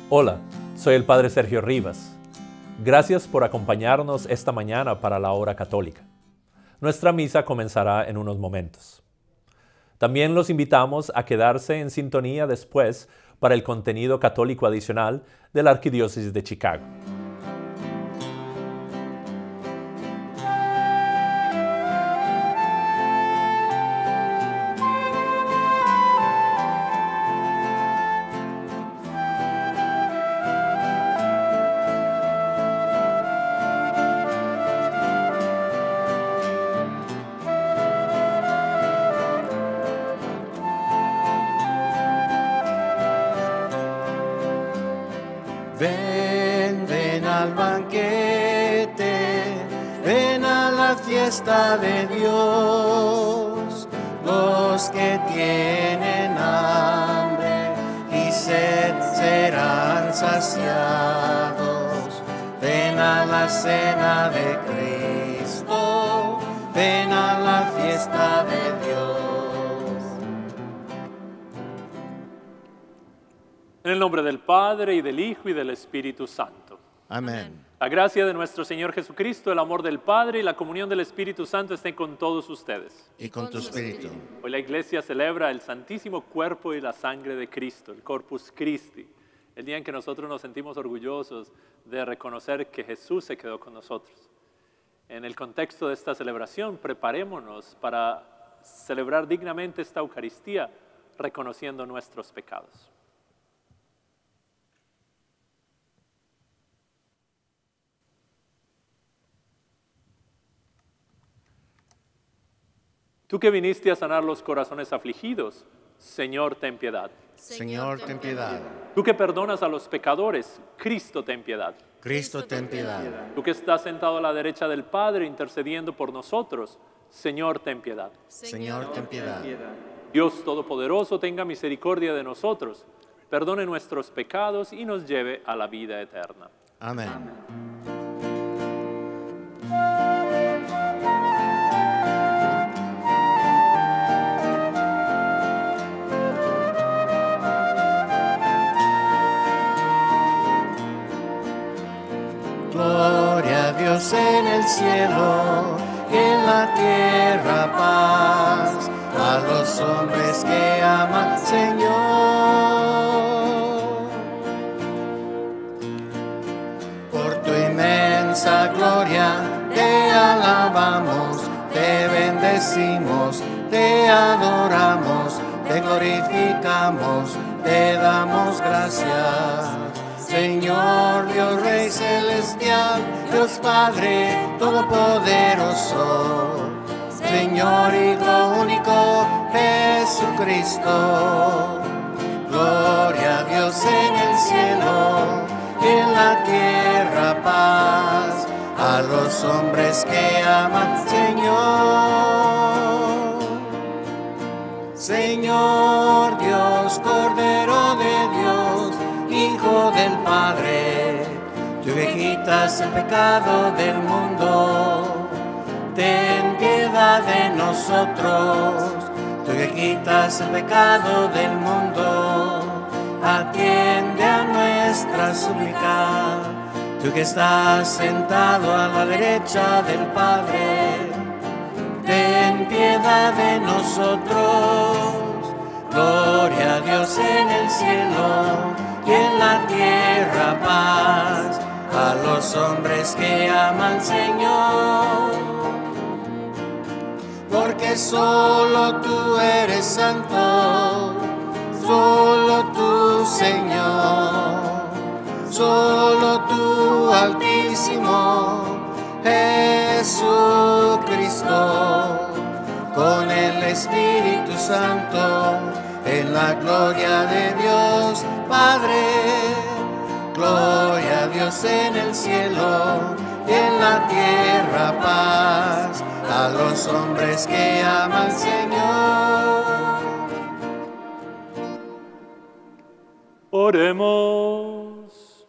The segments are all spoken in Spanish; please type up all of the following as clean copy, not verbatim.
Hola, soy el Padre Sergio Rivas. Gracias por acompañarnos esta mañana para la hora católica. Nuestra misa comenzará en unos momentos. También los invitamos a quedarse en sintonía después para el contenido católico adicional de la Arquidiócesis de Chicago. Ven, ven al banquete, ven a la fiesta de Dios. Los que tienen hambre y sed serán saciados. Ven a la cena de Cristo, ven a la fiesta de Dios. En el nombre del Padre, y del Hijo, y del Espíritu Santo. Amén. La gracia de nuestro Señor Jesucristo, el amor del Padre y la comunión del Espíritu Santo estén con todos ustedes. Y con tu espíritu. Hoy la Iglesia celebra el Santísimo Cuerpo y la Sangre de Cristo, el Corpus Christi, el día en que nosotros nos sentimos orgullosos de reconocer que Jesús se quedó con nosotros. En el contexto de esta celebración, preparémonos para celebrar dignamente esta Eucaristía, reconociendo nuestros pecados. Tú que viniste a sanar los corazones afligidos, Señor, ten piedad. Señor, ten piedad. Tú que perdonas a los pecadores, Cristo, ten piedad. Cristo, ten piedad. Tú que estás sentado a la derecha del Padre intercediendo por nosotros, Señor, ten piedad. Señor, ten piedad. Dios Todopoderoso, tenga misericordia de nosotros, perdone nuestros pecados y nos lleve a la vida eterna. Amén. Gloria a Dios en el cielo y en la tierra paz a los hombres que aman al Señor. Por tu inmensa gloria te alabamos, te bendecimos, te adoramos, te glorificamos, te damos gracias. Señor Dios Rey Celestial, Dios Padre Todopoderoso, Señor Hijo único Jesucristo. Gloria a Dios en el cielo y en la tierra paz a los hombres que aman al Señor. Señor Dios, Cordero de Dios, Hijo del Padre, tú que quitas el pecado del mundo, ten piedad de nosotros. Tú que quitas el pecado del mundo, atiende a nuestra súplica. Tú que estás sentado a la derecha del Padre, ten piedad de nosotros. Gloria a Dios en el cielo y en la tierra paz a los hombres que aman al Señor. Porque solo tú eres santo, solo tú, Señor, solo tú, Altísimo Jesucristo, con el Espíritu Santo, en la gloria de Dios Padre. Gloria a Dios en el cielo y en la tierra paz a los hombres que aman al Señor. Oremos.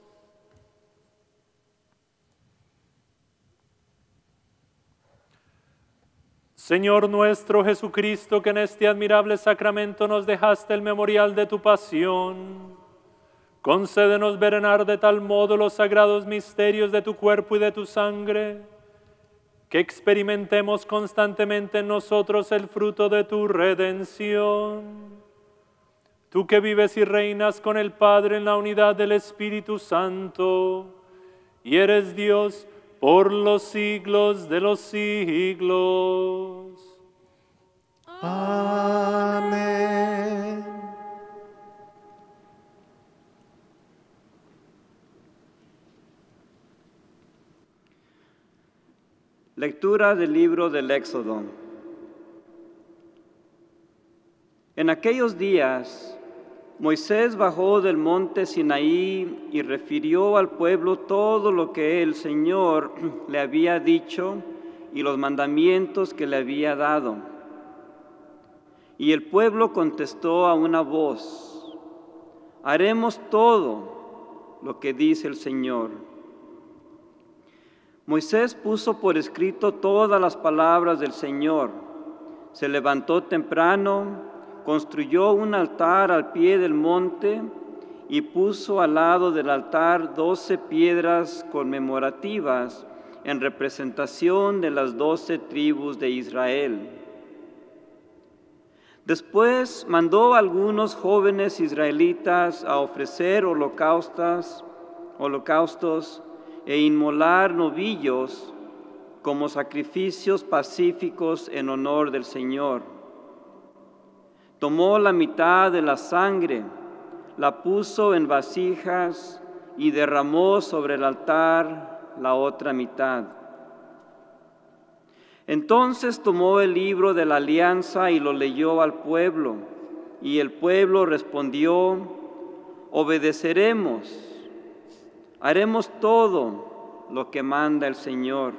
Señor nuestro Jesucristo, que en este admirable sacramento nos dejaste el memorial de tu pasión, Concédenos venerar de tal modo los sagrados misterios de tu cuerpo y de tu sangre, que experimentemos constantemente en nosotros el fruto de tu redención. Tú que vives y reinas con el Padre en la unidad del Espíritu Santo, y eres Dios por los siglos de los siglos. Amén. Lectura del libro del Éxodo. En aquellos días, Moisés bajó del monte Sinaí y refirió al pueblo todo lo que el Señor le había dicho y los mandamientos que le había dado. Y el pueblo contestó a una voz: haremos todo lo que dice el Señor. Moisés puso por escrito todas las palabras del Señor. Se levantó temprano, construyó un altar al pie del monte y puso al lado del altar 12 piedras conmemorativas en representación de las 12 tribus de Israel. Después mandó a algunos jóvenes israelitas a ofrecer holocaustos e inmolar novillos como sacrificios pacíficos en honor del Señor. Tomó la mitad de la sangre, la puso en vasijas y derramó sobre el altar la otra mitad. Entonces tomó el libro de la alianza y lo leyó al pueblo, y el pueblo respondió: obedeceremos, haremos todo lo que manda el Señor.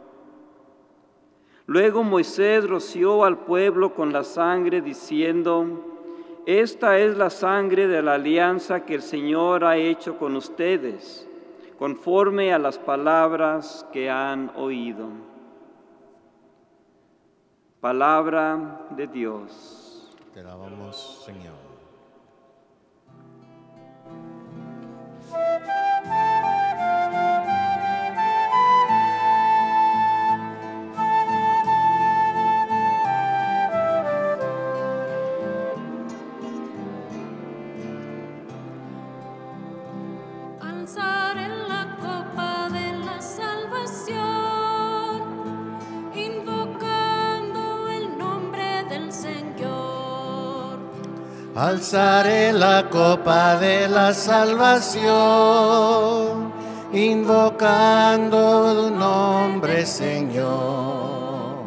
Luego Moisés roció al pueblo con la sangre, diciendo: esta es la sangre de la alianza que el Señor ha hecho con ustedes, conforme a las palabras que han oído. Palabra de Dios. Te alabamos, Señor. Alzaré la copa de la salvación, invocando el nombre del Señor. Alzaré la copa de la salvación, invocando tu nombre, Señor.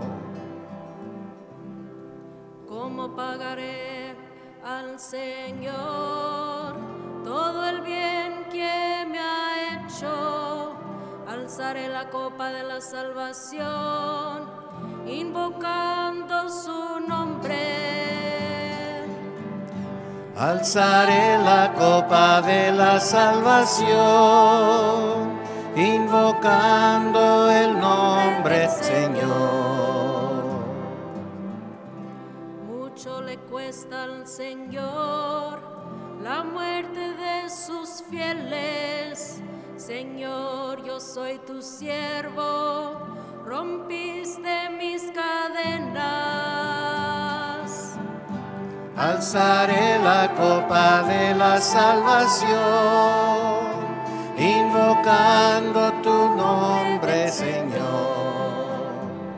¿Cómo pagaré al Señor todo el bien que me ha hecho? Alzaré la copa de la salvación, invocando su nombre. Alzaré la copa de la salvación, invocando el nombre, Señor. Mucho le cuesta al Señor la muerte de sus fieles. Señor, yo soy tu siervo, rompiste mis cadenas. Alzaré la copa de la salvación, invocando tu nombre, Señor.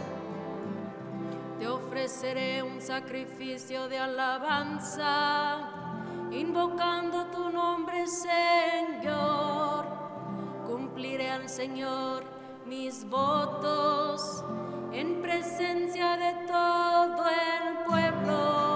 Te ofreceré un sacrificio de alabanza, invocando tu nombre, Señor. Cumpliré al Señor mis votos en presencia de todo el pueblo.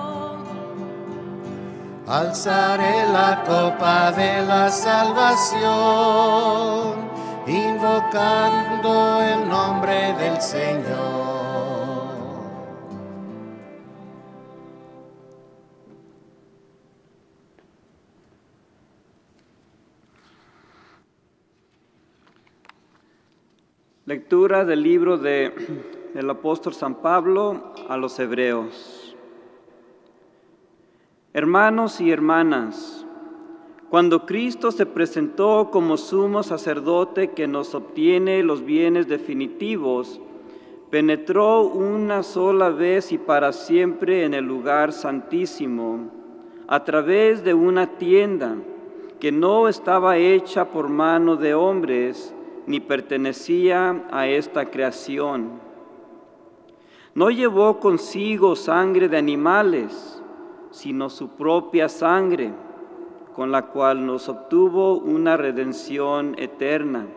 Alzaré la copa de la salvación, invocando el nombre del Señor. Lectura del libro del apóstol San Pablo a los Hebreos. Hermanos y hermanas, Cuando Cristo se presentó como sumo sacerdote que nos obtiene los bienes definitivos, penetró una sola vez y para siempre en el lugar santísimo, a través de una tienda que no estaba hecha por mano de hombres, ni pertenecía a esta creación. No llevó consigo sangre de animales, sino su propia sangre, con la cual nos obtuvo una redención eterna.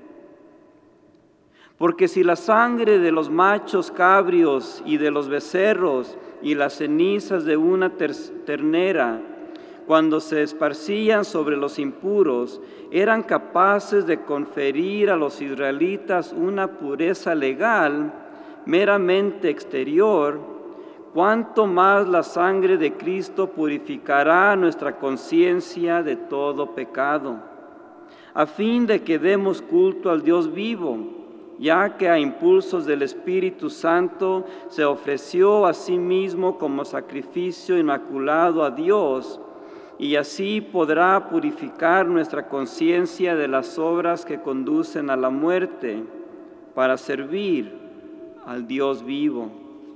Porque si la sangre de los machos cabrios y de los becerros y las cenizas de una ternera, cuando se esparcían sobre los impuros, eran capaces de conferir a los israelitas una pureza legal meramente exterior, cuánto más la sangre de Cristo purificará nuestra conciencia de todo pecado, a fin de que demos culto al Dios vivo, ya que a impulsos del Espíritu Santo se ofreció a sí mismo como sacrificio inmaculado a Dios, y así podrá purificar nuestra conciencia de las obras que conducen a la muerte, para servir al Dios vivo.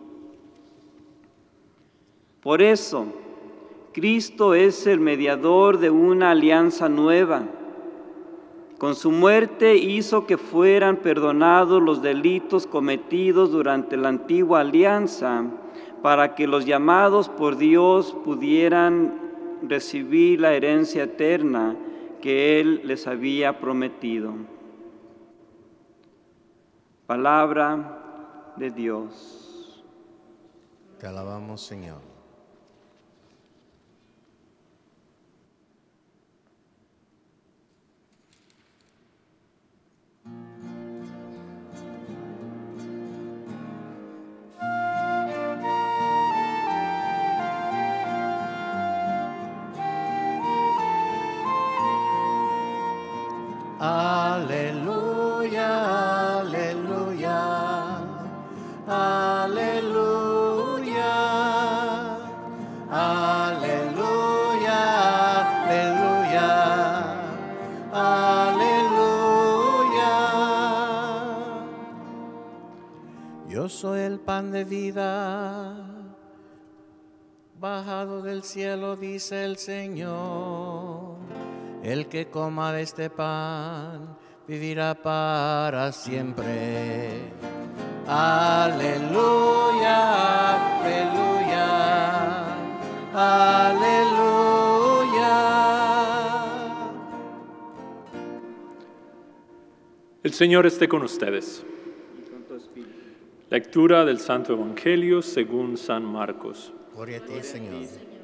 Por eso, Cristo es el mediador de una alianza nueva. Con su muerte hizo que fueran perdonados los delitos cometidos durante la antigua alianza, para que los llamados por Dios pudieran recibir la herencia eterna que Él les había prometido. Palabra de Dios. Te alabamos, Señor. Aleluya, aleluya, aleluya, aleluya, aleluya, aleluya. Yo soy el pan de vida, bajado del cielo, dice el Señor. El que coma de este pan vivirá para siempre. Aleluya, aleluya, aleluya. El Señor esté con ustedes. Lectura del Santo Evangelio según San Marcos. Gloria a ti, Señor.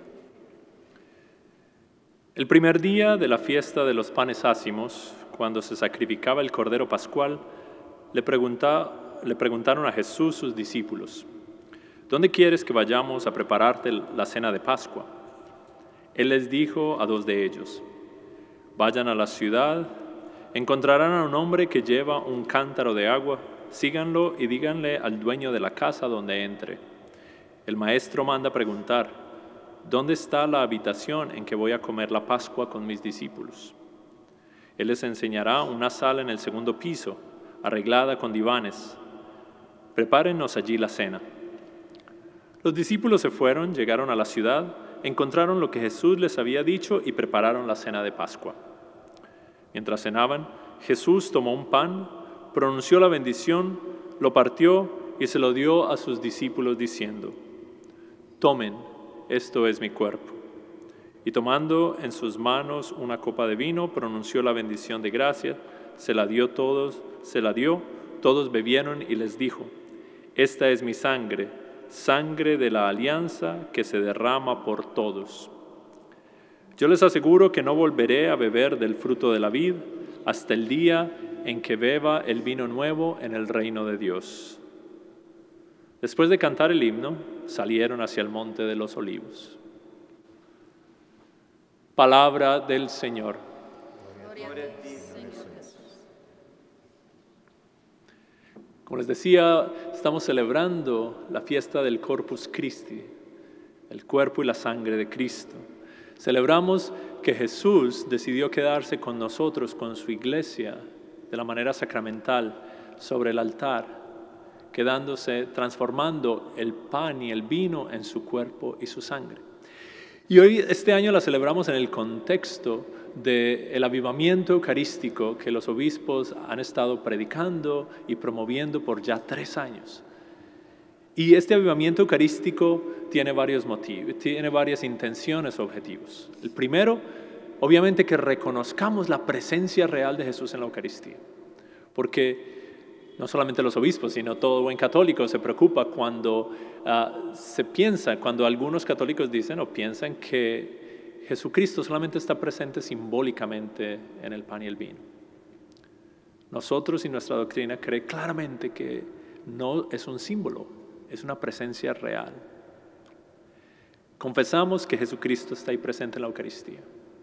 El primer día de la fiesta de los panes ácimos, cuando se sacrificaba el Cordero Pascual, le preguntaron a Jesús sus discípulos: ¿Dónde quieres que vayamos a prepararte la cena de Pascua? Él les dijo a dos de ellos: Vayan a la ciudad, encontrarán a un hombre que lleva un cántaro de agua, síganlo y díganle al dueño de la casa donde entre: El maestro manda preguntar: ¿Dónde está la habitación en que voy a comer la Pascua con mis discípulos? Él les enseñará una sala en el segundo piso, arreglada con divanes. Prepárennos allí la cena. Los discípulos se fueron, llegaron a la ciudad, encontraron lo que Jesús les había dicho y prepararon la cena de Pascua. Mientras cenaban, Jesús tomó un pan, pronunció la bendición, lo partió y se lo dio a sus discípulos diciendo: Tomen, esto es mi cuerpo. Y tomando en sus manos una copa de vino, pronunció la bendición de gracia, se la dio, todos bebieron y les dijo: Esta es mi sangre, sangre de la alianza que se derrama por todos. Yo les aseguro que no volveré a beber del fruto de la vid hasta el día en que beba el vino nuevo en el reino de Dios. Después de cantar el himno, salieron hacia el monte de los olivos. Palabra del Señor. Gloria a ti, Señor Jesús. Como les decía, estamos celebrando la fiesta del Corpus Christi, el cuerpo y la sangre de Cristo. Celebramos que Jesús decidió quedarse con nosotros, con su iglesia, de la manera sacramental, sobre el altar, quedándose, transformando el pan y el vino en su cuerpo y su sangre. Y hoy, este año, la celebramos en el contexto del avivamiento eucarístico que los obispos han estado predicando y promoviendo por ya 3 años. Y este avivamiento eucarístico tiene varios motivos, tiene varias intenciones o objetivos. El primero, obviamente, que reconozcamos la presencia real de Jesús en la Eucaristía. Porque no solamente los obispos, sino todo buen católico se preocupa cuando cuando algunos católicos dicen o piensan que Jesucristo solamente está presente simbólicamente en el pan y el vino. Nosotros y nuestra doctrina cree claramente que no es un símbolo, es una presencia real. Confesamos que Jesucristo está ahí presente en la Eucaristía.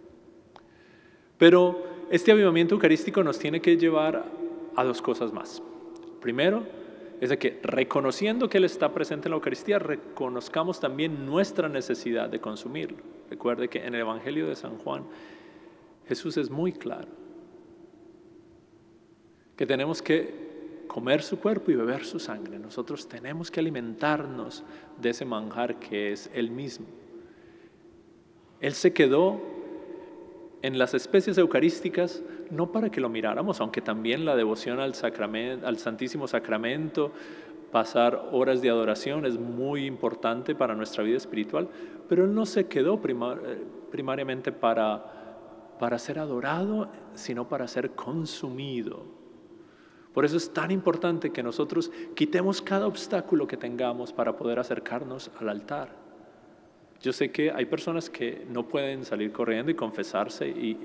Pero este avivamiento eucarístico nos tiene que llevar a 2 cosas más. Primero, es de que reconociendo que Él está presente en la Eucaristía, reconozcamos también nuestra necesidad de consumirlo. Recuerde que en el Evangelio de San Juan, Jesús es muy claro que tenemos que comer su cuerpo y beber su sangre. Nosotros tenemos que alimentarnos de ese manjar que es Él mismo. Él se quedó en las especies eucarísticas no para que lo miráramos, aunque también la devoción al Santísimo Sacramento, pasar horas de adoración es muy importante para nuestra vida espiritual, pero Él no se quedó primariamente para ser adorado, sino para ser consumido. Por eso es tan importante que nosotros quitemos cada obstáculo que tengamos para poder acercarnos al altar. Yo sé que hay personas que no pueden salir corriendo y confesarse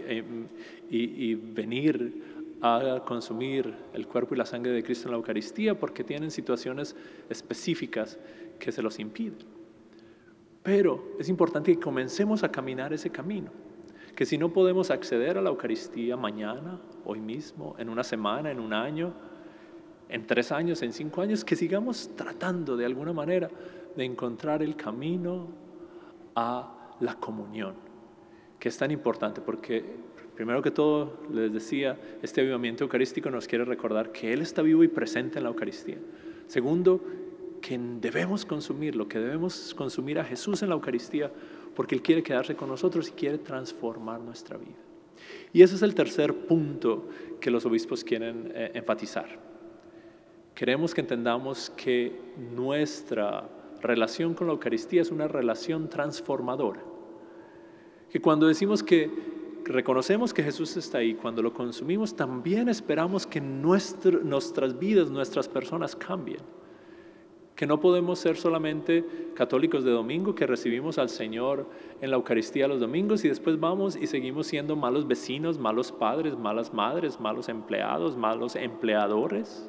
y venir a consumir el cuerpo y la sangre de Cristo en la Eucaristía porque tienen situaciones específicas que se los impiden. Pero es importante que comencemos a caminar ese camino, que si no podemos acceder a la Eucaristía mañana, hoy mismo, en una semana, en un año, en 3 años, en 5 años, que sigamos tratando de alguna manera de encontrar el camino a la comunión, que es tan importante porque, primero que todo, les decía, este avivamiento eucarístico nos quiere recordar que Él está vivo y presente en la Eucaristía. Segundo, que debemos consumirlo, que debemos consumir a Jesús en la Eucaristía porque Él quiere quedarse con nosotros y quiere transformar nuestra vida. Y ese es el tercer punto que los obispos quieren enfatizar. Queremos que entendamos que nuestra relación con la Eucaristía es una relación transformadora. Que cuando decimos que reconocemos que Jesús está ahí, cuando lo consumimos, también esperamos que nuestras vidas, nuestras personas cambien. Que no podemos ser solamente católicos de domingo, que recibimos al Señor en la Eucaristía los domingos y después vamos y seguimos siendo malos vecinos, malos padres, malas madres, malos empleados, malos empleadores.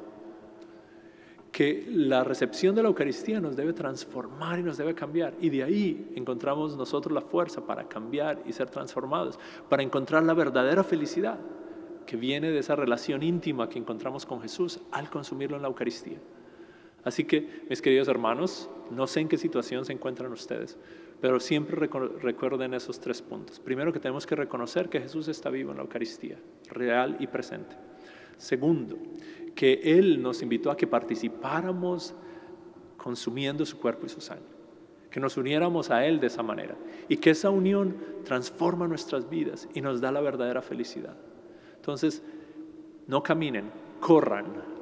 Que la recepción de la Eucaristía nos debe transformar y nos debe cambiar. Y de ahí encontramos nosotros la fuerza para cambiar y ser transformados, para encontrar la verdadera felicidad que viene de esa relación íntima que encontramos con Jesús al consumirlo en la Eucaristía. Así que, mis queridos hermanos, no sé en qué situación se encuentran ustedes, pero siempre recuerden esos 3 puntos. Primero, que tenemos que reconocer que Jesús está vivo en la Eucaristía, real y presente. Segundo, que Él nos invitó a que participáramos consumiendo su cuerpo y su sangre, que nos uniéramos a Él de esa manera y que esa unión transforma nuestras vidas y nos da la verdadera felicidad. Entonces, no caminen, corran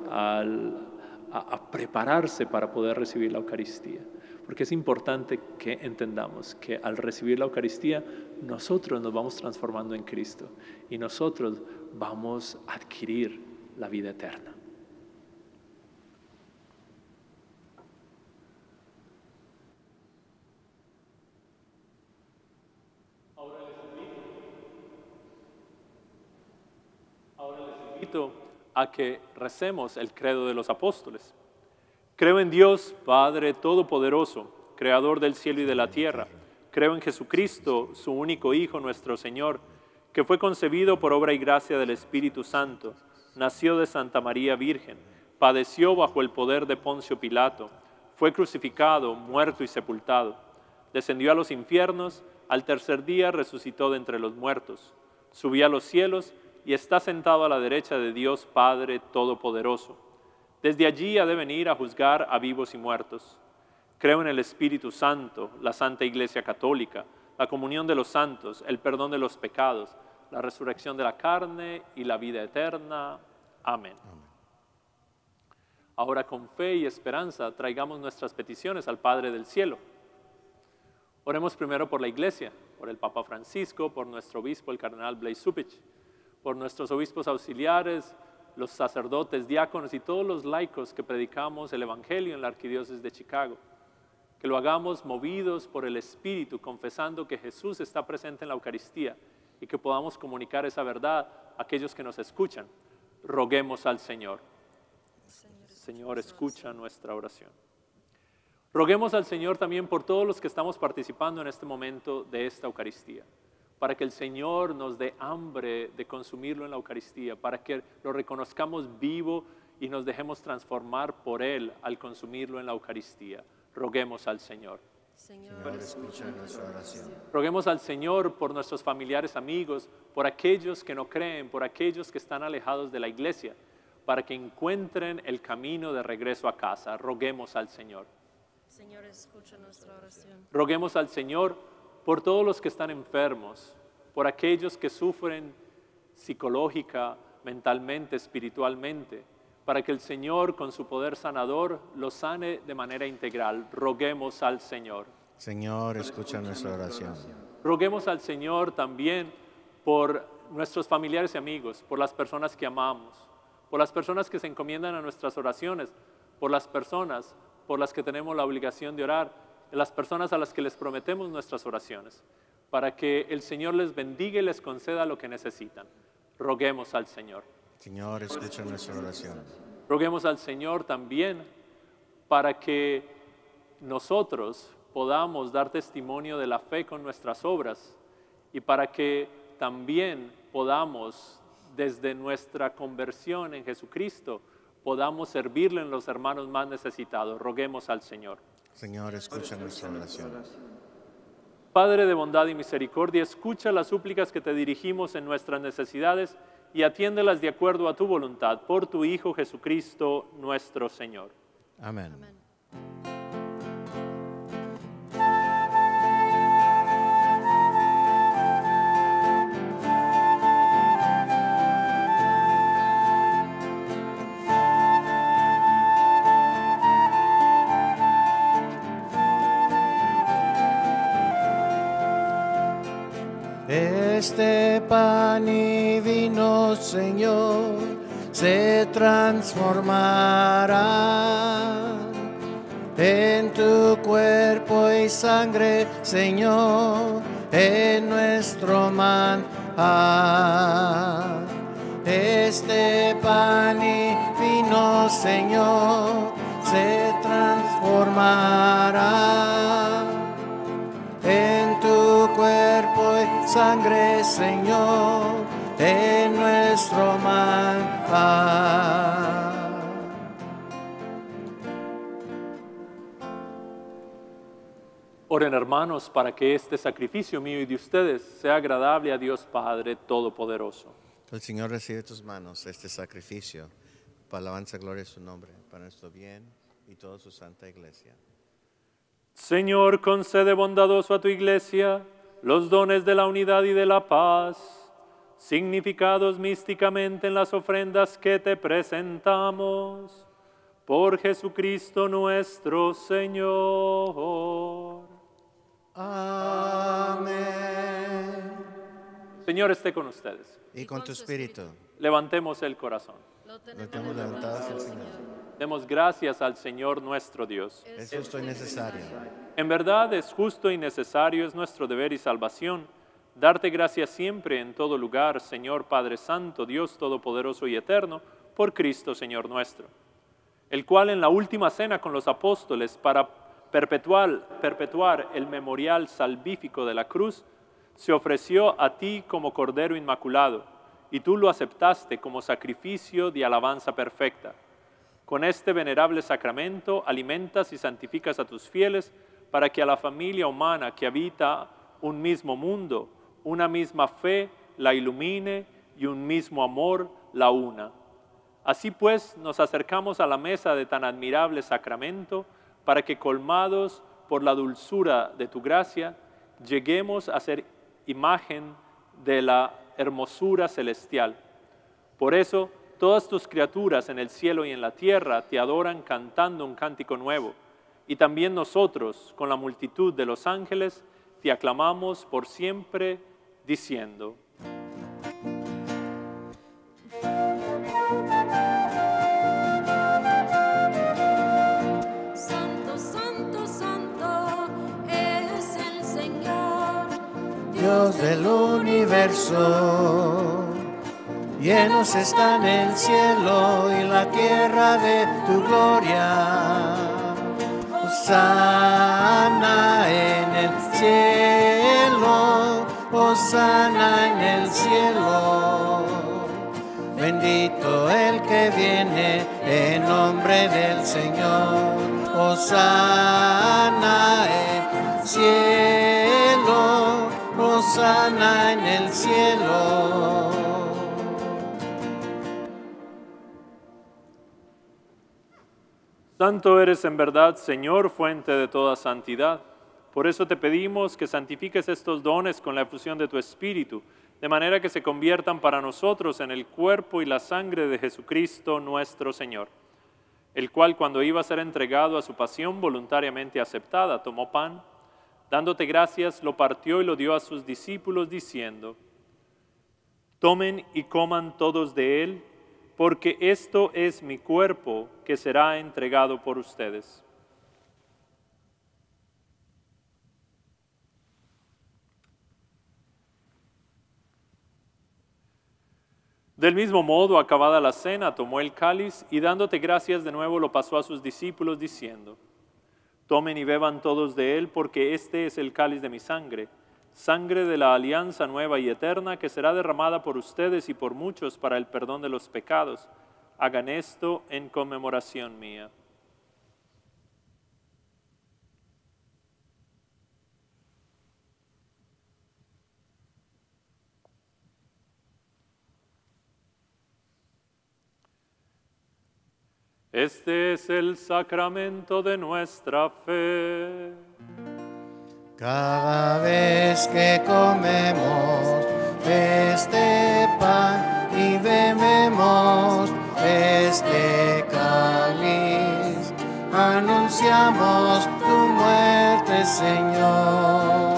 a prepararse para poder recibir la Eucaristía, porque es importante que entendamos que al recibir la Eucaristía nosotros nos vamos transformando en Cristo y nosotros vamos a adquirir la vida eterna. Ahora les invito a que recemos el credo de los apóstoles. Creo en Dios, Padre Todopoderoso, Creador del cielo y de la tierra. Creo en Jesucristo, su único Hijo, nuestro Señor, que fue concebido por obra y gracia del Espíritu Santo, nació de Santa María Virgen, padeció bajo el poder de Poncio Pilato, fue crucificado, muerto y sepultado, descendió a los infiernos, al tercer día resucitó de entre los muertos, subió a los cielos y está sentado a la derecha de Dios Padre Todopoderoso. Desde allí ha de venir a juzgar a vivos y muertos. Creo en el Espíritu Santo, la Santa Iglesia Católica, la comunión de los santos, el perdón de los pecados, la resurrección de la carne y la vida eterna. Amén. Ahora con fe y esperanza traigamos nuestras peticiones al Padre del Cielo. Oremos primero por la Iglesia, por el Papa Francisco, por nuestro obispo, el cardenal Blaise Cupich, por nuestros obispos auxiliares, los sacerdotes, diáconos y todos los laicos que predicamos el Evangelio en la Arquidiócesis de Chicago. Que lo hagamos movidos por el Espíritu, confesando que Jesús está presente en la Eucaristía y que podamos comunicar esa verdad a aquellos que nos escuchan. Roguemos al Señor. Señor, escucha nuestra oración. Roguemos al Señor también por todos los que estamos participando en este momento de esta Eucaristía, para que el Señor nos dé hambre de consumirlo en la Eucaristía, para que lo reconozcamos vivo y nos dejemos transformar por Él al consumirlo en la Eucaristía. Roguemos al Señor. Señor, escucha nuestra oración. Roguemos al Señor por nuestros familiares, amigos, por aquellos que no creen, por aquellos que están alejados de la Iglesia, para que encuentren el camino de regreso a casa. Roguemos al Señor. Señor, escucha nuestra oración. Roguemos al Señor por todos los que están enfermos, por aquellos que sufren psicológica, mentalmente, espiritualmente, para que el Señor con su poder sanador los sane de manera integral. Roguemos al Señor. Señor, escucha nuestra oración. Roguemos al Señor también por nuestros familiares y amigos, por las personas que amamos, por las personas que se encomiendan a nuestras oraciones, por las personas por las que tenemos la obligación de orar, las personas a las que les prometemos nuestras oraciones, para que el Señor les bendiga y les conceda lo que necesitan. Roguemos al Señor. Señor, escucha nuestra oración. Roguemos al Señor también para que nosotros podamos dar testimonio de la fe con nuestras obras y para que también podamos, desde nuestra conversión en Jesucristo, podamos servirle en los hermanos más necesitados. Roguemos al Señor. Señor, escucha nuestra oración. Padre de bondad y misericordia, escucha las súplicas que te dirigimos en nuestras necesidades y atiéndelas de acuerdo a tu voluntad, por tu Hijo Jesucristo, nuestro Señor. Amén. Amén. Este pan y vino, Señor, se transformará en tu cuerpo y sangre, Señor, en nuestro manar. Este pan y vino, Señor, se transformará en tu cuerpo y sangre, Señor, en nuestro manar. Oren, hermanos, para que este sacrificio mío y de ustedes sea agradable a Dios Padre Todopoderoso. El Señor recibe de tus manos este sacrificio para alabanza y gloria de su nombre, para nuestro bien y toda su santa iglesia. Señor, concede bondadoso a tu iglesia los dones de la unidad y de la paz, significados místicamente en las ofrendas que te presentamos. Por Jesucristo nuestro Señor. Amén. Señor esté con ustedes. Y con tu espíritu. Levantemos el corazón. Lo Lo tenemos levantado hacia el Señor. Demos gracias al Señor nuestro Dios. Es justo y necesario. En verdad es justo y necesario, es nuestro deber y salvación, darte gracias siempre en todo lugar, Señor Padre Santo, Dios Todopoderoso y Eterno, por Cristo Señor nuestro, el cual en la última cena con los apóstoles, para perpetuar el memorial salvífico de la cruz, se ofreció a ti como Cordero Inmaculado, y tú lo aceptaste como sacrificio de alabanza perfecta. Con este venerable sacramento alimentas y santificas a tus fieles para que a la familia humana que habita un mismo mundo, una misma fe la ilumine y un mismo amor la una. Así pues, nos acercamos a la mesa de tan admirable sacramento para que, colmados por la dulzura de tu gracia, lleguemos a ser imagen de la hermosura celestial. Por eso, todas tus criaturas en el cielo y en la tierra te adoran cantando un cántico nuevo. Y también nosotros, con la multitud de los ángeles, te aclamamos por siempre, diciendo: Santo, santo, santo es el Señor, Dios del universo. Llenos están el cielo y la tierra de tu gloria. Hosana en el cielo, hosana en el cielo. Bendito el que viene en nombre del Señor. Hosana en el cielo, hosana en el cielo. Santo eres en verdad, Señor, fuente de toda santidad. Por eso te pedimos que santifiques estos dones con la efusión de tu Espíritu, de manera que se conviertan para nosotros en el cuerpo y la sangre de Jesucristo nuestro Señor, el cual, cuando iba a ser entregado a su pasión voluntariamente aceptada, tomó pan, dándote gracias, lo partió y lo dio a sus discípulos, diciendo: tomen y coman todos de él, porque esto es mi cuerpo que será entregado por ustedes. Del mismo modo, acabada la cena, tomó el cáliz y dándote gracias de nuevo lo pasó a sus discípulos, diciendo: tomen y beban todos de él, porque este es el cáliz de mi sangre, sangre de la alianza nueva y eterna, que será derramada por ustedes y por muchos para el perdón de los pecados. Hagan esto en conmemoración mía. Este es el sacramento de nuestra fe. Cada vez que comemos este pan y bebemos este cáliz, anunciamos tu muerte, Señor,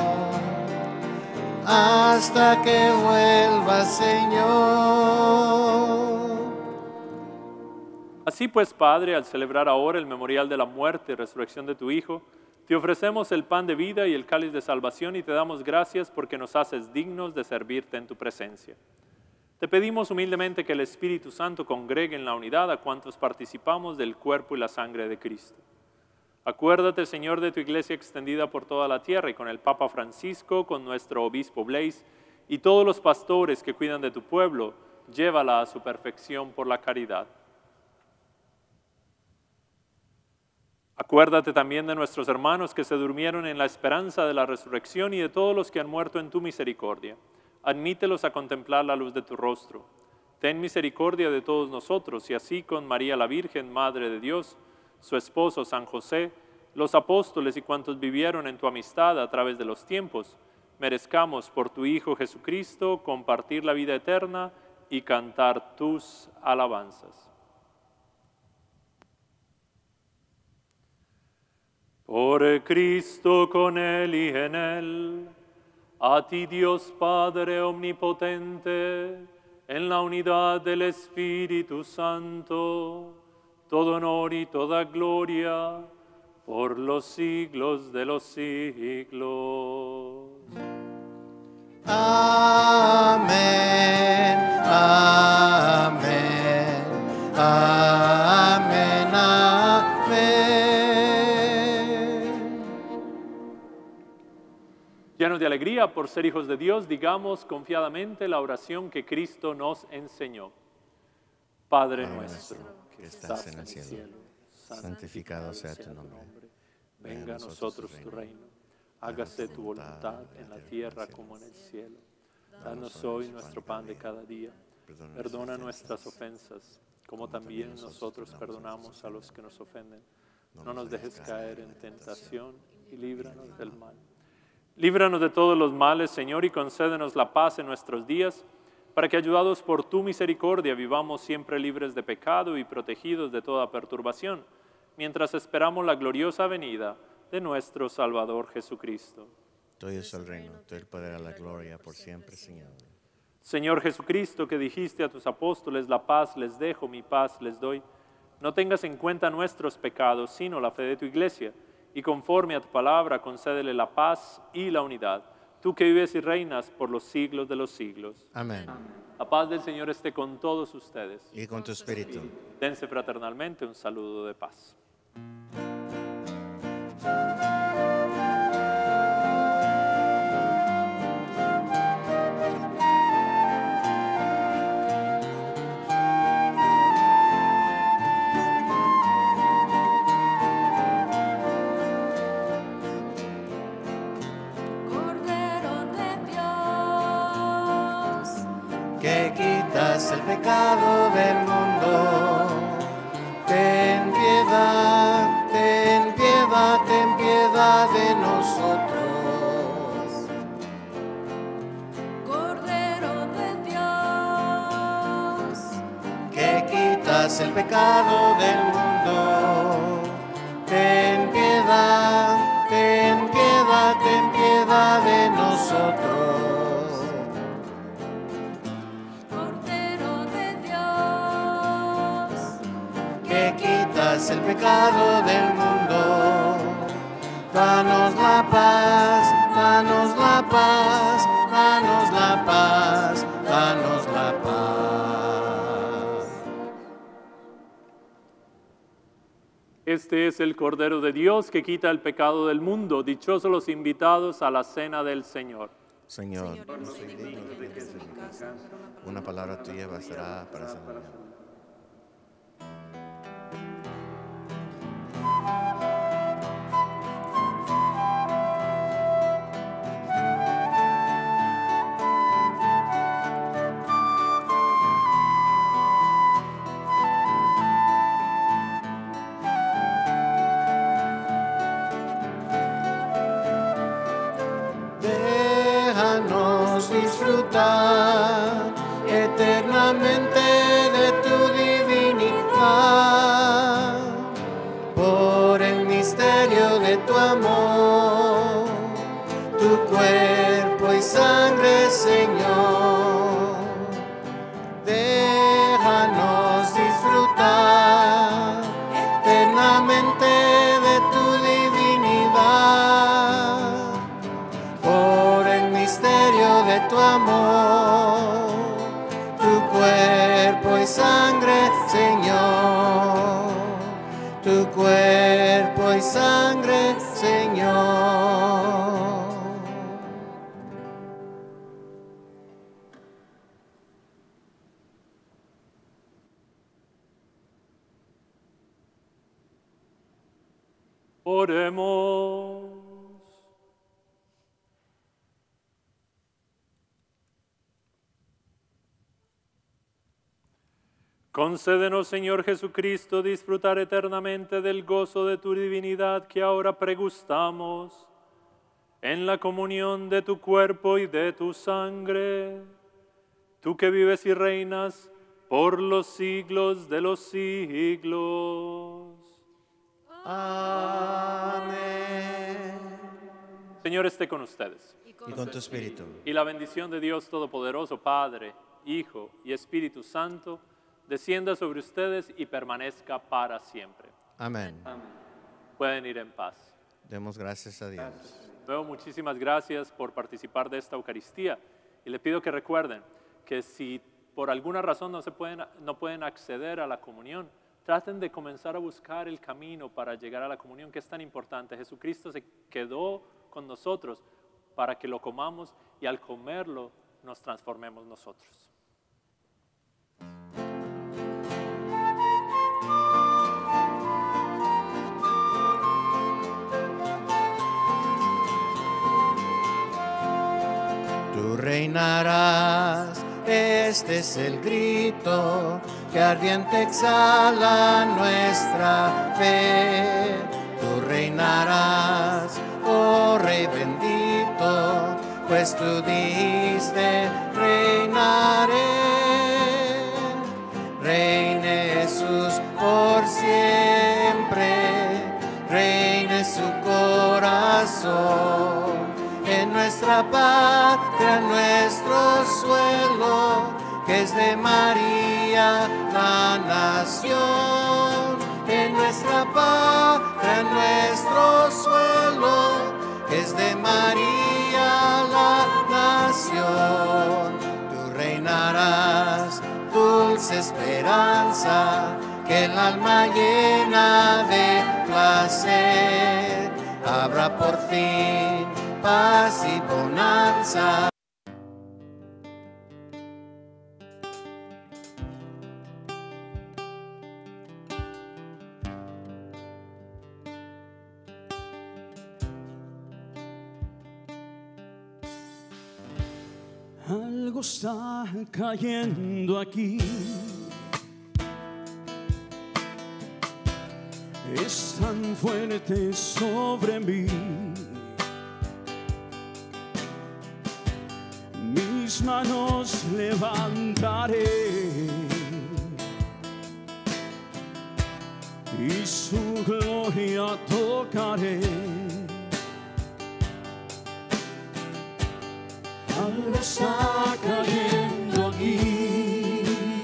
hasta que vuelvas, Señor. Así pues, Padre, al celebrar ahora el memorial de la muerte y resurrección de tu Hijo, te ofrecemos el pan de vida y el cáliz de salvación y te damos gracias porque nos haces dignos de servirte en tu presencia. Te pedimos humildemente que el Espíritu Santo congregue en la unidad a cuantos participamos del cuerpo y la sangre de Cristo. Acuérdate, Señor, de tu iglesia extendida por toda la tierra y con el Papa Francisco, con nuestro obispo Blaise y todos los pastores que cuidan de tu pueblo, llévala a su perfección por la caridad. Acuérdate también de nuestros hermanos que se durmieron en la esperanza de la resurrección y de todos los que han muerto en tu misericordia. Admítelos a contemplar la luz de tu rostro. Ten misericordia de todos nosotros y así con María la Virgen, Madre de Dios, su esposo San José, los apóstoles y cuantos vivieron en tu amistad a través de los tiempos, merezcamos por tu Hijo Jesucristo compartir la vida eterna y cantar tus alabanzas. Por Cristo, con Él y en Él, a ti Dios Padre Omnipotente, en la unidad del Espíritu Santo, todo honor y toda gloria, por los siglos de los siglos. Amén, amén, amén, amén. Llenos de alegría por ser hijos de Dios, digamos confiadamente la oración que Cristo nos enseñó. Padre nuestro, que estás en el cielo, santificado sea tu nombre. Venga a nosotros tu reino. hágase tu voluntad en la tierra como en el cielo. Danos hoy nuestro pan de cada día. Perdona nuestras ofensas, como también nosotros perdonamos a los que nos ofenden. No nos dejes caer en tentación y líbranos del mal. Líbranos de todos los males, Señor, y concédenos la paz en nuestros días, para que, ayudados por tu misericordia, vivamos siempre libres de pecado y protegidos de toda perturbación, mientras esperamos la gloriosa venida de nuestro Salvador Jesucristo. Tuyo es el reino, tuyo el poder, la gloria, por siempre, Señor. Señor Jesucristo, que dijiste a tus apóstoles, la paz les dejo, mi paz les doy, no tengas en cuenta nuestros pecados, sino la fe de tu iglesia, y conforme a tu palabra, concédele la paz y la unidad. Tú que vives y reinas por los siglos de los siglos. Amén. La paz del Señor esté con todos ustedes. Y con tu espíritu. Dense fraternalmente un saludo de paz. Que quitas el pecado del mundo, ten piedad, ten piedad, ten piedad de nosotros. Cordero de Dios, Que quitas el pecado del mundo, ten piedad, ten piedad, ten piedad de nosotros. El pecado del mundo, danos la paz, danos la paz, danos la paz, danos la paz. Este es el Cordero de Dios que quita el pecado del mundo. Dichosos los invitados a la cena del Señor. Señor, no soy digno de que entres en mi casa. Una palabra tuya bastará para sanarme. Déjanos disfrutar eternamente de tu divinidad, por el misterio de tu amor, tu cuerpo y sangre, Señor. Déjanos disfrutar eternamente de tu divinidad, por el misterio de tu amor, tu cuerpo y sangre, Señor, tu cuerpo y sangre, Señor. Oremos. Concédenos, Señor Jesucristo, disfrutar eternamente del gozo de tu divinidad que ahora pregustamos en la comunión de tu cuerpo y de tu sangre. Tú que vives y reinas por los siglos de los siglos. Amén. Señor esté con ustedes. Y con tu espíritu. Y la bendición de Dios Todopoderoso, Padre, Hijo y Espíritu Santo, descienda sobre ustedes y permanezca para siempre. Amén. Pueden ir en paz. Demos gracias a Dios. Luego, muchísimas gracias por participar de esta Eucaristía. Y les pido que recuerden que si por alguna razón no pueden acceder a la comunión, traten de comenzar a buscar el camino para llegar a la comunión, que es tan importante. Jesucristo se quedó con nosotros para que lo comamos y al comerlo nos transformemos nosotros. reinarás. Este es el grito que ardiente exhala nuestra fe. Tú reinarás, oh Rey bendito, pues tú dijiste, reinaré. Reine Jesús por siempre, reine su corazón, en nuestra patria, en nuestro suelo, que es de María la nación. En nuestra patria, en nuestro suelo, que es de María la nación. Tú reinarás, dulce esperanza, que el alma llena de placer, habrá por fin paz y bonanza. Algo está cayendo aquí. Es tan fuerte sobre mí. Mis manos levantaré y su gloria tocaré. Algo está cayendo aquí.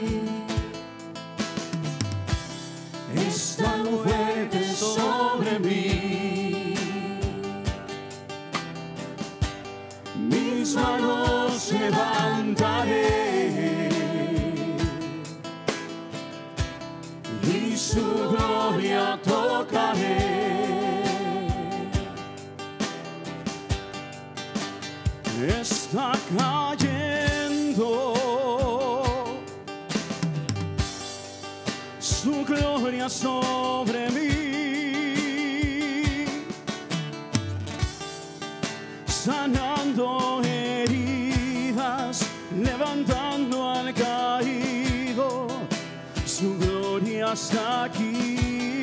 Es tan fuerte sobre mí. Mis manos levantaré y su gloria tocaré. Está cayendo su gloria sobre mí, sanando heridas, levantando al caído. Su gloria está aquí.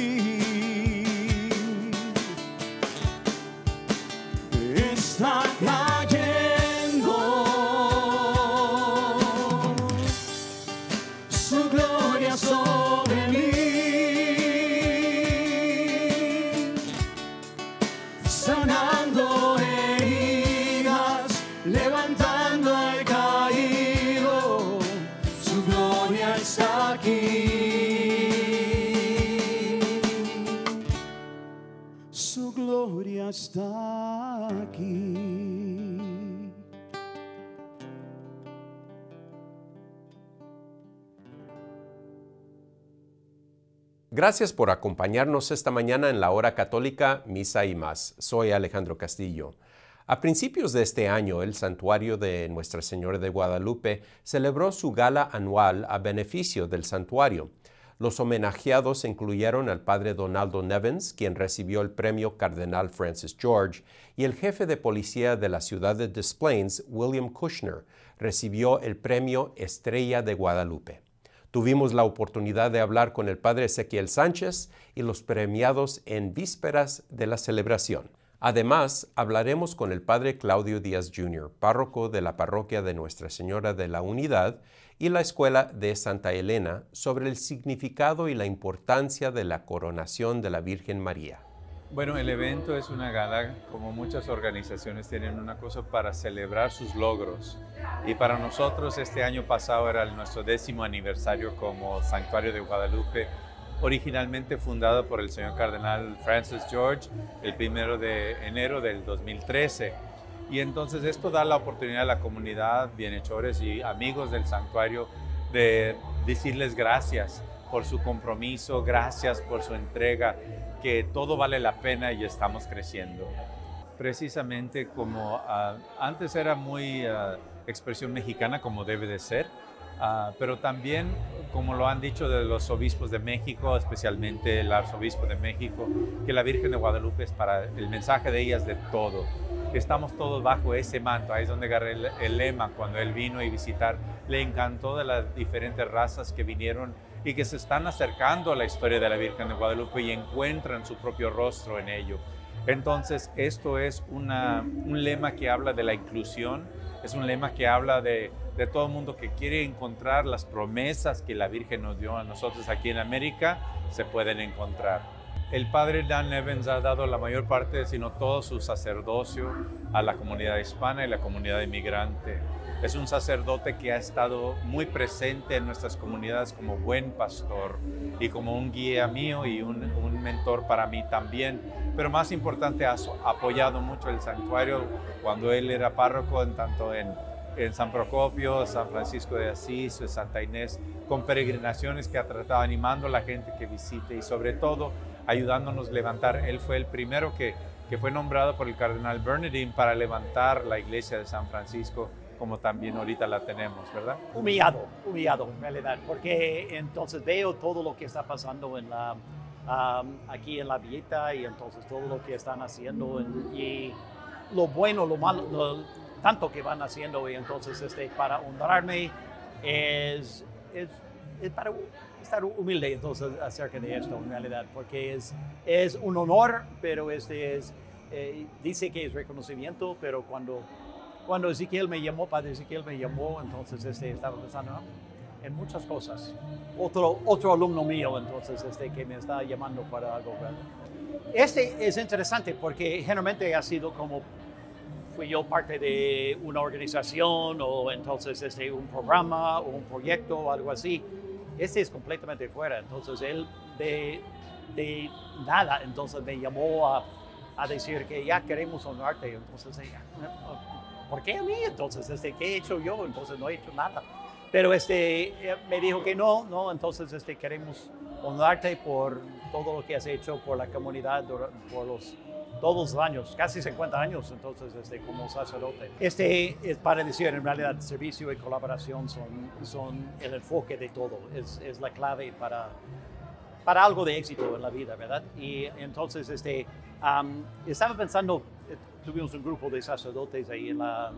Está cayendo sobre mí, sanando heridas, levantando al caído. Su gloria está aquí. Su gloria está aquí. Gracias por acompañarnos esta mañana en la Hora Católica, Misa y Más. Soy Alejandro Castillo. A principios de este año, el Santuario de Nuestra Señora de Guadalupe celebró su gala anual a beneficio del santuario. Los homenajeados incluyeron al padre Donaldo Nevins, quien recibió el premio Cardenal Francis George, y el jefe de policía de la ciudad de Des Plaines, William Kushner, recibió el premio Estrella de Guadalupe. Tuvimos la oportunidad de hablar con el padre Ezequiel Sánchez y los premiados en vísperas de la celebración. Además, hablaremos con el padre Claudio Díaz Jr., párroco de la parroquia de Nuestra Señora de la Unidad y la Escuela de Santa Elena, sobre el significado y la importancia de la coronación de la Virgen María. Bueno, el evento es una gala, como muchas organizaciones tienen una cosa para celebrar sus logros. Y para nosotros este año pasado era nuestro 10º aniversario como Santuario de Guadalupe, originalmente fundado por el señor Cardenal Francis George el 1 de enero del 2013. Y entonces esto da la oportunidad a la comunidad, bienhechores y amigos del santuario de decirles gracias por su compromiso, gracias por su entrega, que todo vale la pena y estamos creciendo. Precisamente como antes era muy expresión mexicana como debe de ser, Pero también, como lo han dicho de los obispos de México, especialmente el arzobispo de México, que la Virgen de Guadalupe es para el mensaje de ella es de todo. Estamos todos bajo ese manto. Ahí es donde agarré el lema cuando él vino y visitar. Le encantó de las diferentes razas que vinieron y que se están acercando a la historia de la Virgen de Guadalupe y encuentran su propio rostro en ello. Entonces, esto es un lema que habla de la inclusión, es un lema que habla de todo el mundo que quiere encontrar las promesas que la Virgen nos dio a nosotros aquí en América, se pueden encontrar. El padre Dan Evans ha dado la mayor parte, sino todo su sacerdocio a la comunidad hispana y la comunidad inmigrante. Es un sacerdote que ha estado muy presente en nuestras comunidades como buen pastor y como un guía mío y un mentor para mí también. Pero más importante, ha apoyado mucho el santuario cuando él era párroco, tanto en San Procopio, San Francisco de Asís, Santa Inés, con peregrinaciones que ha tratado animando a la gente que visite y sobre todo ayudándonos a levantar. Él fue el primero que fue nombrado por el cardenal Bernardín para levantar la iglesia de San Francisco, como también ahorita la tenemos, ¿verdad? Humillado en realidad, porque entonces veo todo lo que está pasando en aquí en la Villita y entonces todo lo que están haciendo y lo bueno, lo malo, tanto que van haciendo y entonces para honrarme es para estar humilde entonces acerca de esto en realidad, porque es un honor, pero dice que es reconocimiento, pero cuando Ezequiel me llamó, Padre Ezequiel me llamó, entonces estaba pensando en muchas cosas. Otro alumno mío, entonces, que me está llamando para algo. Es interesante porque generalmente ha sido como fui yo parte de una organización o entonces un programa o un proyecto o algo así. Es completamente fuera, entonces él de nada, entonces me llamó a decir que ya queremos honrarte, entonces ¿por qué a mí? Entonces, ¿qué he hecho yo? Entonces no he hecho nada. Pero me dijo que no, entonces queremos honrarte por todo lo que has hecho por la comunidad, por todos los años, casi 50 años, entonces, como sacerdote. Es para decir, en realidad, servicio y colaboración son el enfoque de todo, es la clave para algo de éxito en la vida, ¿verdad? Y entonces, estaba pensando, tuvimos un grupo de sacerdotes ahí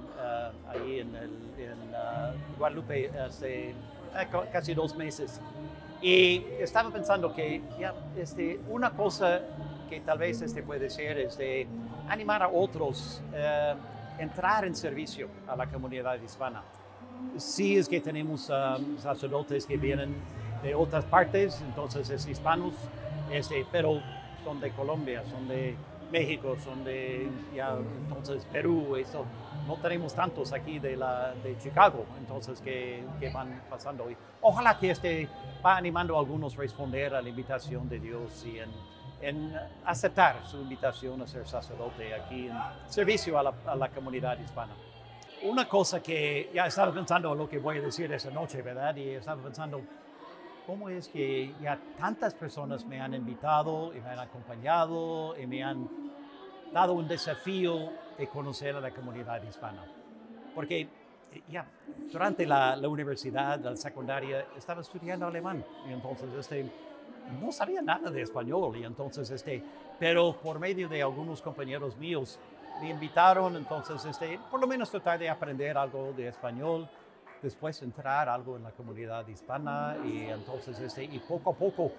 en Guadalupe hace casi 2 meses. Y estaba pensando que una cosa que tal vez puede ser es de animar a otros entrar en servicio a la comunidad hispana. Sí es que tenemos sacerdotes que vienen de otras partes, entonces es hispanos, pero son de Colombia, son de México, son de entonces Perú, eso. No tenemos tantos aquí de Chicago, entonces que van pasando. Y ojalá que va animando a algunos a responder a la invitación de Dios y en aceptar su invitación a ser sacerdote aquí en servicio a la comunidad hispana. Una cosa que ya estaba pensando en lo que voy a decir esa noche, ¿verdad? Y estaba pensando, ¿cómo es que ya tantas personas me han invitado y me han acompañado y me han dado un desafío de conocer a la comunidad hispana? Porque ya durante la universidad, la secundaria, estaba estudiando alemán y entonces no sabía nada de español y entonces pero por medio de algunos compañeros míos me invitaron, entonces por lo menos tratar de aprender algo de español, después entrar algo en la comunidad hispana y entonces y poco a poco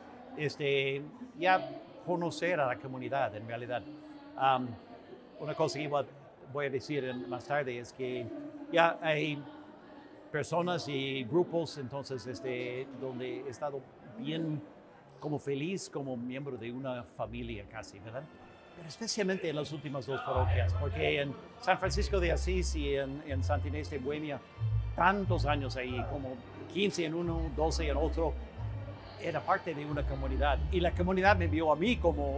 ya conocer a la comunidad en realidad. Una cosa que voy a decir más tarde es que ya hay personas y grupos entonces donde he estado bien como feliz como miembro de una familia casi, ¿verdad? Pero especialmente en las últimas 2 parroquias, porque en San Francisco de Asís y en Santa Inés de Bohemia, tantos años ahí, como 15 en uno, 12 en otro, era parte de una comunidad. Y la comunidad me vio a mí como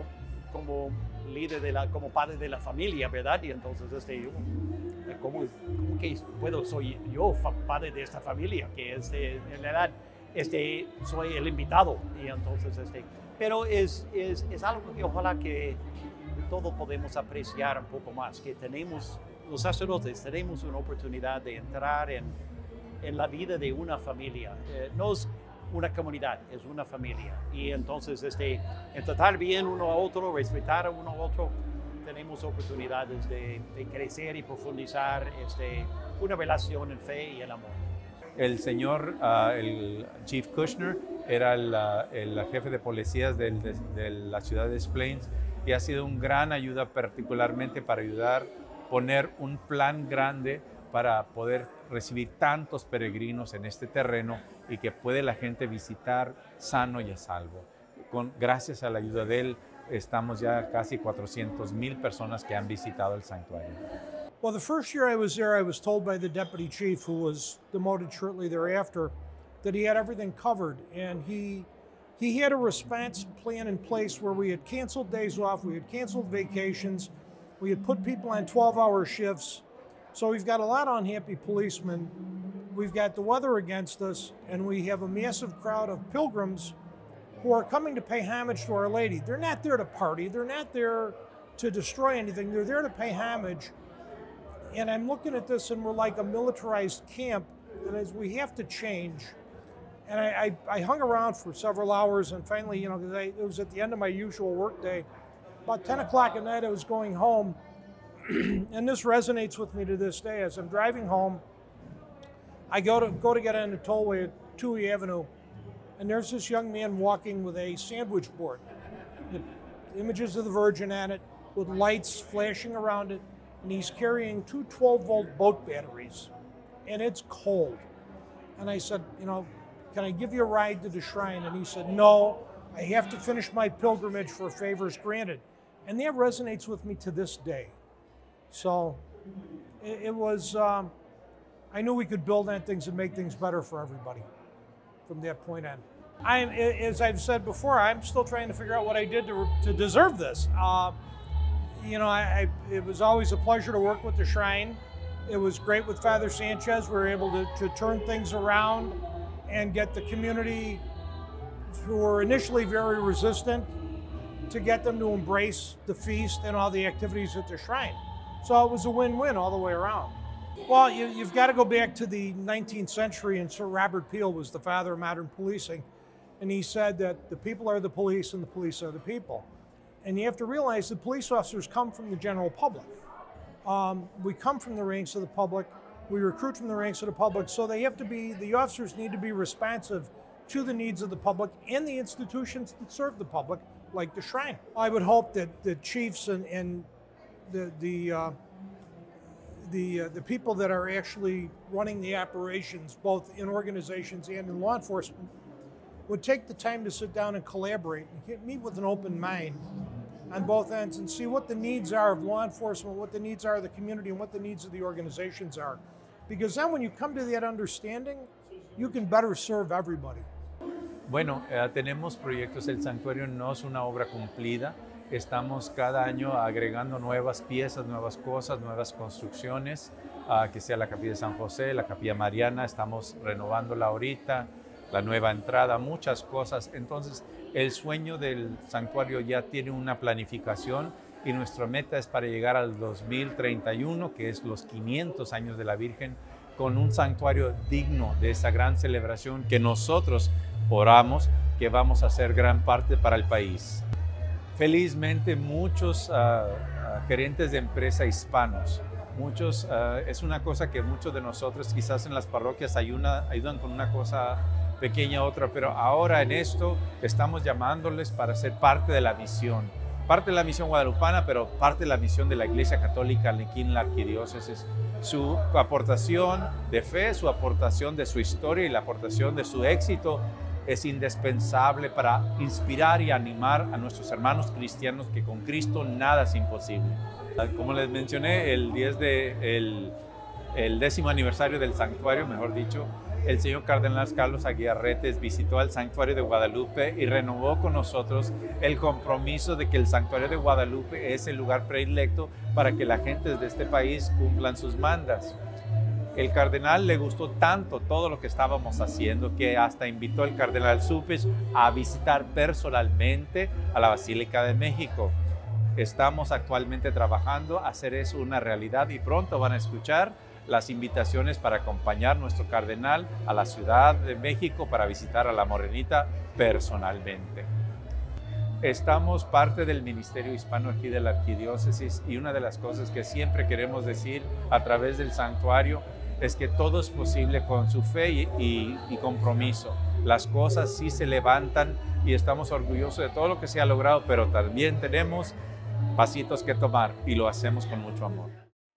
líder como padre de la familia, ¿verdad? Y entonces, ¿cómo que soy yo padre de esta familia? Que en realidad, soy el invitado. Y entonces, pero es algo que ojalá que todos podemos apreciar un poco más, que tenemos, los sacerdotes, tenemos una oportunidad de entrar en en la vida de una familia. No es una comunidad, es una familia. Y entonces en tratar bien uno a otro, respetar a uno a otro, tenemos oportunidades de crecer y profundizar una relación en fe y en amor. El señor, el Chief Kushner, era el jefe de policías de la ciudad de Des Plaines y ha sido una gran ayuda, particularmente para ayudar a poner un plan grande para poder recibir tantos peregrinos en este terreno y que puede la gente visitar sano y a salvo. Gracias a la ayuda de él, estamos ya casi 400,000 personas que han visitado el santuario. Well, the first year I was there, I was told by the deputy chief, who was demoted shortly thereafter, that he had everything covered. And he had a response plan in place where we had canceled days off, we had canceled vacations, we had put people on 12-hour shifts. So we've got a lot of unhappy policemen. We've got the weather against us, and we have a massive crowd of pilgrims who are coming to pay homage to Our Lady. They're not there to party. They're not there to destroy anything. They're there to pay homage. And I'm looking at this, and we're like a militarized camp, and as we have to change. And I hung around for several hours, and finally, you know, because it was at the end of my usual work day. About 10 o'clock at night, I was going home, and this resonates with me to this day. As I'm driving home, I go to get on the tollway at Toohey Avenue, and there's this young man walking with a sandwich board, the images of the Virgin on it, with lights flashing around it, and he's carrying two 12-volt boat batteries, and it's cold. And I said, you know, can I give you a ride to the shrine? And he said, no, I have to finish my pilgrimage for favors granted. And that resonates with me to this day. So it was, I knew we could build on things and make things better for everybody from that point on. As I've said before, I'm still trying to figure out what I did to deserve this. You know, it was always a pleasure to work with the shrine. It was great with Father Sanchez. We were able to turn things around and get the community, who were initially very resistant, to get them to embrace the feast and all the activities at the shrine. So it was a win-win all the way around. Well, you've got to go back to the 19th century, and Sir Robert Peel was the father of modern policing. And he said that the people are the police and the police are the people. And you have to realize the police officers come from the general public. We come from the ranks of the public. We recruit from the ranks of the public. So they have to be, the officers need to be responsive to the needs of the public and the institutions that serve the public, like the shrine. I would hope that the chiefs and the people that are actually running the operations, both in organizations and in law enforcement, would take the time to sit down and collaborate and meet with an open mind on both ends and see what the needs are of law enforcement, what the needs are of the community, and what the needs of the organizations are. Because then when you come to that understanding, you can better serve everybody. Bueno, tenemos proyectos. El santuario no es una obra cumplida. Estamos cada año agregando nuevas piezas, nuevas cosas, nuevas construcciones, que sea la Capilla de San José, la Capilla Mariana, estamos renovándola ahorita, la nueva entrada, muchas cosas. Entonces, el sueño del santuario ya tiene una planificación y nuestra meta es para llegar al 2031, que es los 500 años de la Virgen, con un santuario digno de esa gran celebración que nosotros oramos que vamos a ser gran parte para el país. Felizmente muchos gerentes de empresa hispanos, muchos, es una cosa que muchos de nosotros quizás en las parroquias ayudan con una cosa pequeña u otra, pero ahora en esto estamos llamándoles para ser parte de la misión guadalupana, pero parte de la misión de la Iglesia Católica aquí en la Arquidiócesis. Su aportación de fe, su aportación de su historia y la aportación de su éxito es indispensable para inspirar y animar a nuestros hermanos cristianos que con Cristo nada es imposible. Como les mencioné, el 10º aniversario del santuario, mejor dicho, el señor Cardenal Carlos Aguiarretes visitó al santuario de Guadalupe y renovó con nosotros el compromiso de que el santuario de Guadalupe es el lugar predilecto para que la gente de este país cumplan sus mandas. El cardenal le gustó tanto todo lo que estábamos haciendo que hasta invitó al cardenal Supich a visitar personalmente a la Basílica de México. Estamos actualmente trabajando a hacer eso una realidad y pronto van a escuchar las invitaciones para acompañar a nuestro cardenal a la Ciudad de México para visitar a la Morenita personalmente. Estamos parte del Ministerio Hispano aquí de la Arquidiócesis y una de las cosas que siempre queremos decir a través del santuario es que todo es posible con su fe y compromiso. Las cosas sí se levantan y estamos orgullosos de todo lo que se ha logrado, pero también tenemos pasitos que tomar y lo hacemos con mucho amor.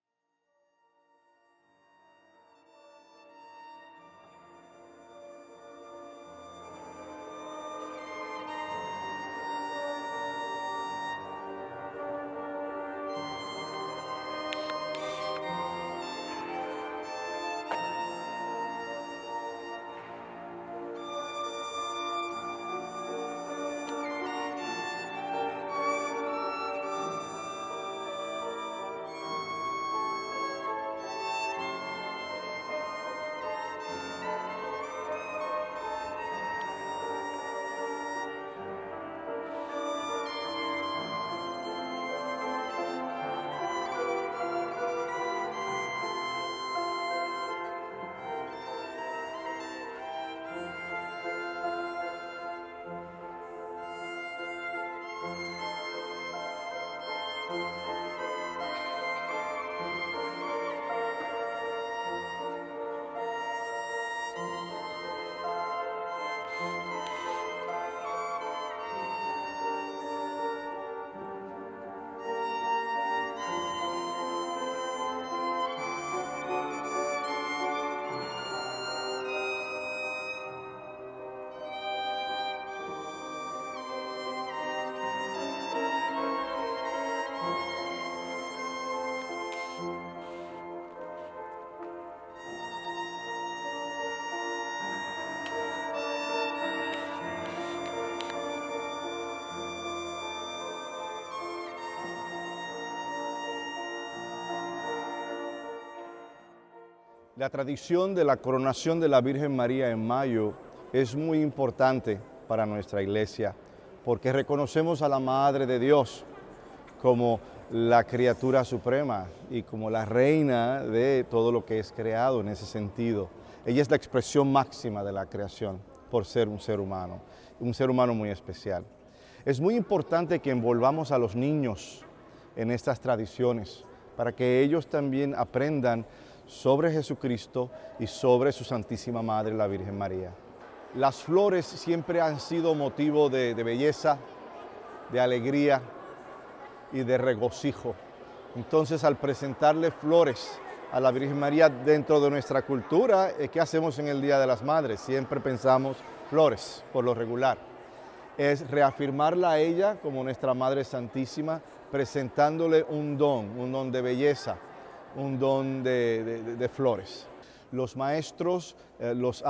La tradición de la coronación de la Virgen María en mayo es muy importante para nuestra iglesia porque reconocemos a la Madre de Dios como la criatura suprema y como la reina de todo lo que es creado en ese sentido. Ella es la expresión máxima de la creación por ser un ser humano muy especial. Es muy importante que envolvamos a los niños en estas tradiciones para que ellos también aprendan sobre Jesucristo y sobre su Santísima Madre, la Virgen María. Las flores siempre han sido motivo de belleza, de alegría y de regocijo. Entonces, al presentarle flores a la Virgen María dentro de nuestra cultura, ¿qué hacemos en el Día de las Madres? Siempre pensamos flores, por lo regular. Es reafirmarla a ella como nuestra Madre Santísima, presentándole un don de belleza, un don de flores. Los maestros les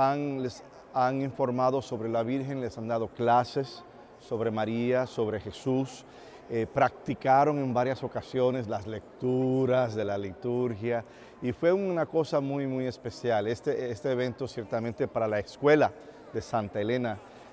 han informado sobre la Virgen, les han dado clases sobre María, sobre Jesús. Practicaron en varias ocasiones las lecturas de la liturgia y fue una cosa muy especial. Este evento ciertamente para la escuela de Santa Elena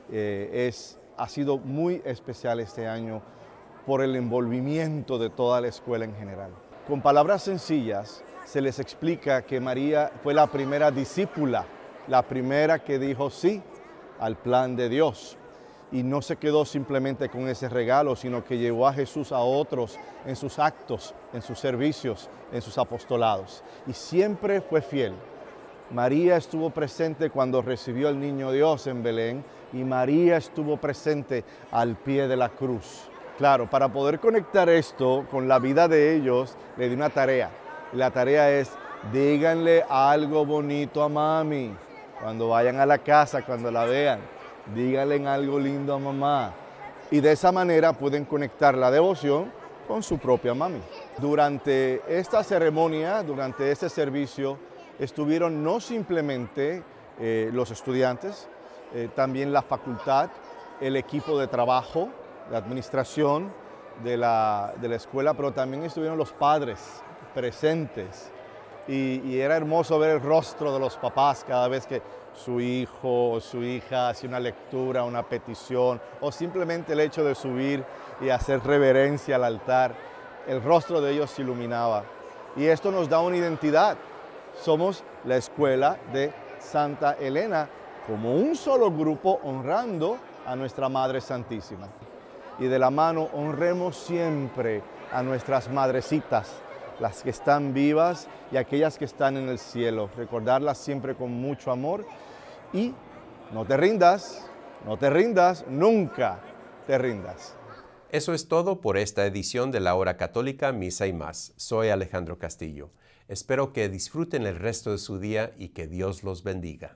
ha sido muy especial este año por el envolvimiento de toda la escuela en general. Con palabras sencillas se les explica que María fue la primera discípula, la primera que dijo sí al plan de Dios. Y no se quedó simplemente con ese regalo, sino que llevó a Jesús a otros en sus actos, en sus servicios, en sus apostolados. Y siempre fue fiel. María estuvo presente cuando recibió al niño Dios en Belén y María estuvo presente al pie de la cruz. Claro, para poder conectar esto con la vida de ellos, le di una tarea. Y la tarea es, díganle algo bonito a mami. Cuando vayan a la casa, cuando la vean, díganle algo lindo a mamá. Y de esa manera pueden conectar la devoción con su propia mami. Durante esta ceremonia, durante este servicio, estuvieron no simplemente los estudiantes, también la facultad, el equipo de trabajo, la administración de la escuela, pero también estuvieron los padres presentes. Y era hermoso ver el rostro de los papás cada vez que su hijo o su hija hacía una lectura, una petición, o simplemente el hecho de subir y hacer reverencia al altar. El rostro de ellos se iluminaba. Y esto nos da una identidad. somos la escuela de Santa Elena, como un solo grupo honrando a nuestra Madre Santísima. Y de la mano honremos siempre a nuestras madrecitas, las que están vivas y aquellas que están en el cielo. Recordarlas siempre con mucho amor y no te rindas, nunca te rindas. Eso es todo por esta edición de la Hora Católica Misa y Más. Soy Alejandro Castillo. Espero que disfruten el resto de su día y que Dios los bendiga.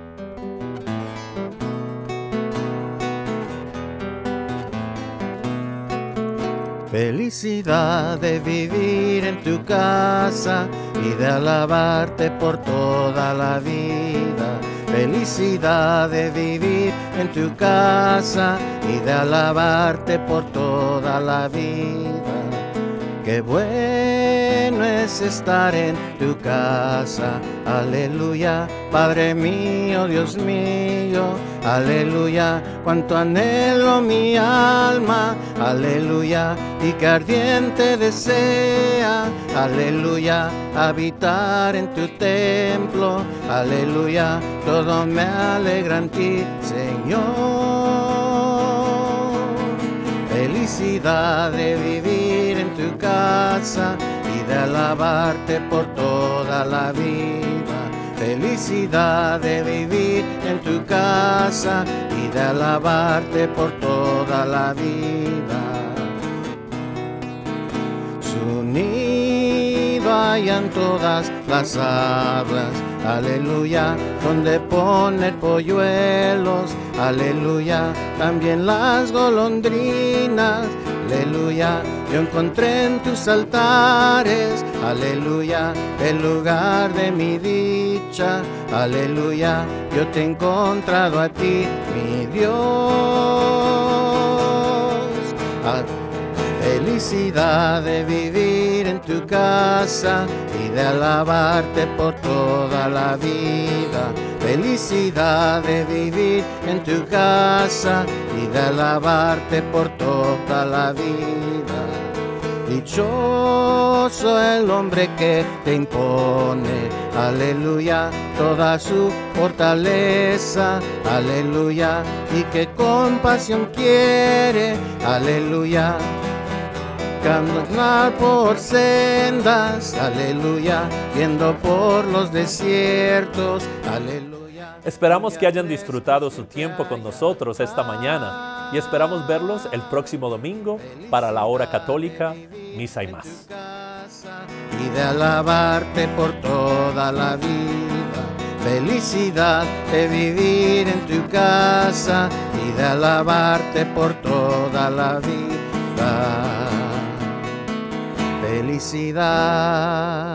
Felicidad de vivir en tu casa y de alabarte por toda la vida. Felicidad de vivir en tu casa y de alabarte por toda la vida. Qué bueno es estar en tu casa, aleluya, Padre mío, Dios mío, aleluya, cuánto anhelo mi alma, aleluya, y que ardiente desea, aleluya, habitar en tu templo, aleluya, todo me alegra en ti, Señor. Felicidad de vivir en tu casa y de alabarte por toda la vida. Felicidad de vivir en tu casa y de alabarte por toda la vida. Su nido hayan todas las aves, aleluya, donde poner polluelos, aleluya, también las golondrinas, aleluya, yo encontré en tus altares, aleluya, el lugar de mi dicha, aleluya, yo te he encontrado a ti, mi Dios. Felicidad de vivir en tu casa y de alabarte por toda la vida. Felicidad de vivir en tu casa y de alabarte por toda la vida. Dichoso el hombre que te impone, aleluya, toda su fortaleza, aleluya, y que con pasión quiere, aleluya, caminar por sendas, aleluya, yendo por los desiertos, aleluya. Esperamos que hayan disfrutado su tiempo con nosotros esta mañana y esperamos verlos el próximo domingo para la Hora Católica Misa y Más. Y de alabarte por toda la vida. Felicidad de vivir en tu casa y de alabarte por toda la vida. Felicidad.